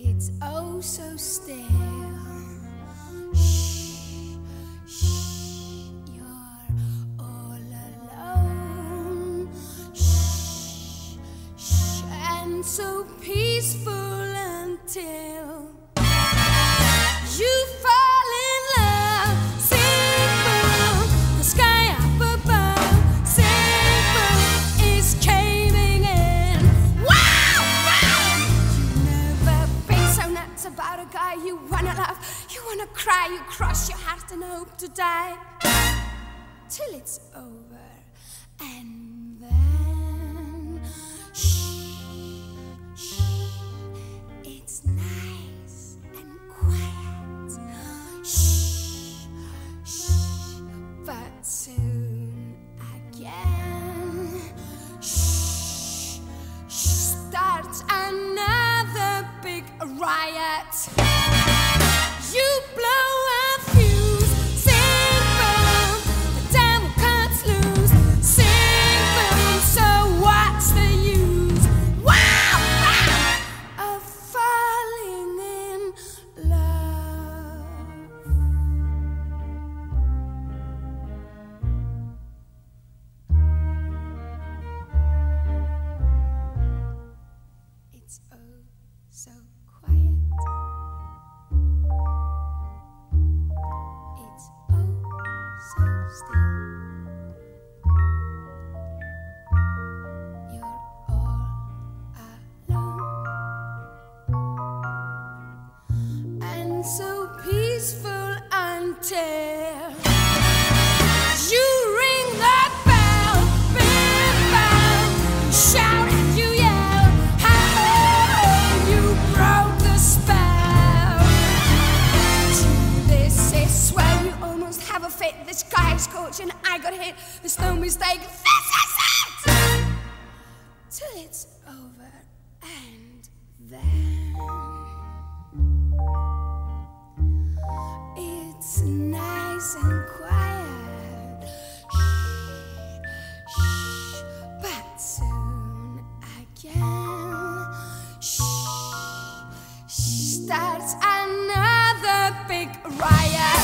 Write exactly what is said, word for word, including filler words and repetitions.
It's oh so still. Shh, shh, you're all alone. Shh, shh, and so peaceful until you fall in love. Sing boom, the sky up above. Sing boom is caving in. Wow, wow! You never been so nuts about a guy you wanna love. You wanna cry, you cross your heart and hope to die till it's over. And then shh, shh, it's nice and quiet. Shh, shh, but soon again, shh, shh, starts another big riot. You blow a fuse, sing boom, the devil cuts loose. Sing boom, so what's the use? Wow, wow, of falling in love. It's oh so quiet. It's oh so still. You're all alone and so peaceful until you ring the bell, big bell, shout and you yell, how you broke the spell. This is swell, you almost have a fit. The sky is scorching, I got hit. There's no mistake, this is it! Till it's over and then it's nice and quiet. Shh, shh, but soon again, shh, shh, starts another big riot.